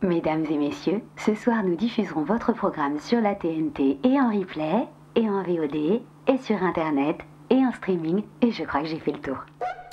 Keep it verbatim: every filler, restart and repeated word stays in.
Mesdames et messieurs, ce soir nous diffuserons votre programme sur la T N T et en replay, et en V O D, et sur internet, et en streaming, et je crois que j'ai fait le tour.